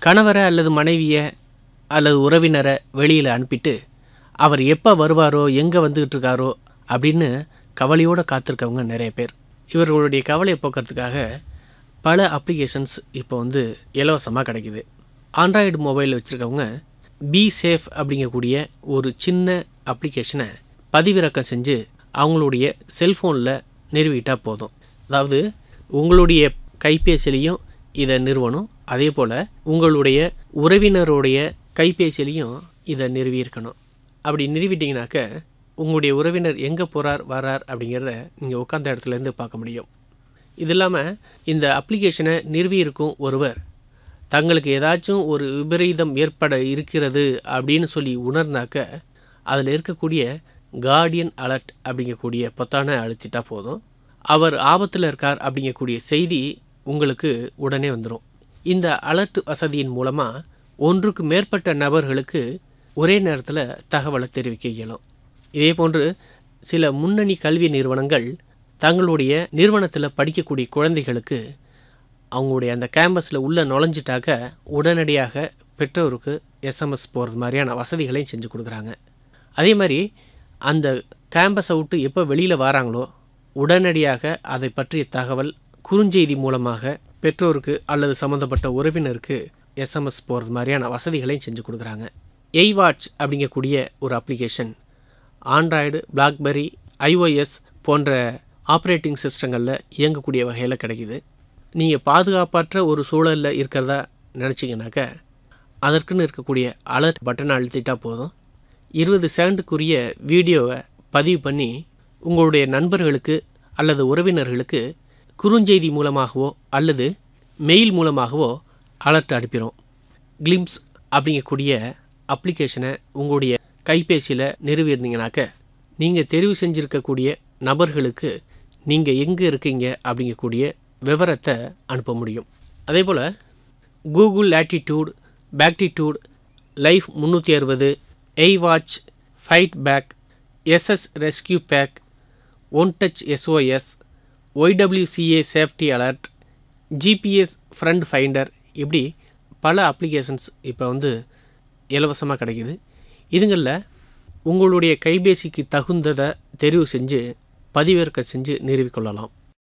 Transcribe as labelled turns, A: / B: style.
A: கணவரை அல்லது மனைவியை அல்லது உறவினரை வெளியில் அனுப்பிட்டு அவர் எப்போ வருவாரோ எங்கே வந்துக்கிட்டு இருக்காரோ அப்படின்னு கவலையோடு காத்திருக்கவங்க நிறைய பேர். இவர்களுடைய கவலையை போக்குறதுக்காக பல அப்ளிகேஷன்ஸ் இப்போ இலவசமாக கிடைக்குது. ஆண்ட்ராய்டு மொபைல் வச்சுருக்கவங்க பி சேஃப் அப்படிங்கக்கூடிய ஒரு சின்ன அப்ளிகேஷனை பதிவிறக்கம் செஞ்சு அவங்களுடைய செல்ஃபோனில் நிறுவிட்டால் போதும். அதாவது உங்களுடைய கைபேசிலையும் இதை நிறுவனம், அதே போல் உங்களுடைய உறவினருடைய கைபேசிலையும் இதை நிறுவியிருக்கணும். அப்படி நிறுவிட்டிங்கனாக்க உங்களுடைய உறவினர் எங்கே போகிறார் வர்றார் அப்படிங்கிறத நீங்கள் உட்காந்த இடத்துலேருந்து பார்க்க முடியும். இது இல்லாமல் இந்த அப்ளிகேஷனை நிறுவியிருக்கும் ஒருவர் தங்களுக்கு ஏதாச்சும் ஒரு விபரீதம் ஏற்பட இருக்கிறது அப்படின்னு சொல்லி உணர்ந்தாக்க அதில் இருக்கக்கூடிய கார்டியன் அலர்ட் அப்படிங்கக்கூடிய பொத்தானை அழுத்திட்டா போதும். அவர் ஆபத்தில் இருக்கார் அப்படிங்கக்கூடிய செய்தி உங்களுக்கு உடனே வந்துடும். இந்த அலர்ட் வசதியின் மூலமாக ஒன்றுக்கு மேற்பட்ட நபர்களுக்கு ஒரே நேரத்தில் தகவலை தெரிவிக்க இயலும். இதே போன்று சில முன்னணி கல்வி நிறுவனங்கள் தங்களுடைய நிறுவனத்தில் படிக்கக்கூடிய குழந்தைகளுக்கு அவங்களுடைய அந்த கேம்பஸில் உள்ளே நுழைஞ்சிட்டாக்க உடனடியாக பெற்றோருக்கு எஸ்எம்எஸ் போகிறது மாதிரியான வசதிகளையும் செஞ்சு கொடுக்குறாங்க. அதே மாதிரி அந்த கேம்பஸை விட்டு எப்போ வெளியில் வராங்களோ உடனடியாக அதை பற்றிய தகவல் குறுஞ்செய்தி மூலமாக பெற்றோருக்கு அல்லது சம்மந்தப்பட்ட உறவினருக்கு எஸ்எம்எஸ் போகிறது மாதிரியான வசதிகளையும் செஞ்சு கொடுக்குறாங்க. எய்வாட்ச் அப்படிங்கக்கூடிய ஒரு அப்ளிகேஷன் ஆண்ட்ராய்டு, பிளாக்பெர்ரி, iOS போன்ற ஆப்ரேட்டிங் சிஸ்டங்களில் இயங்கக்கூடிய வகையில் கிடைக்குது. நீங்கள் பாதுகாப்பற்ற ஒரு சூழலில் இருக்கிறதா நினச்சிங்கனாக்க அதற்குன்னு இருக்கக்கூடிய அலர்ட் பட்டனை அழுத்திட்டா போதும். 20 செகண்டுக்குரிய வீடியோவை பதிவு பண்ணி உங்களுடைய நண்பர்களுக்கு அல்லது உறவினர்களுக்கு குறுஞ்செய்தி மூலமாகவோ அல்லது மெயில் மூலமாகவோ அலர்ட் அனுப்பிடும். கிளிம்ஸ் அப்படிங்கக்கூடிய அப்ளிகேஷனை உங்களுடைய கைபேசியில் நிறுவியிருந்தீங்கனாக்க நீங்கள் தெரிவு செஞ்சுருக்கக்கூடிய நபர்களுக்கு நீங்கள் எங்கே இருக்கீங்க அப்படிங்கக்கூடிய விவரத்தை அனுப்ப முடியும். அதே போல் கூகுள் லேட்டிடியூட், பேக்டிடியூட், life 360, Eyewatch, fight back, SS rescue back, one touch SOS, YWCA safety alert, GPS friend finder, இப்படி பல அப்ளிகேஷன்ஸ் இப்போ இலவசமாக கிடைக்குது. இதுங்களில் உங்களுடைய கைபேசிக்கு தகுந்ததை தெரிவு செஞ்சு பதிவிறக்க செஞ்சு நிறுவிக்கொள்ளலாம்.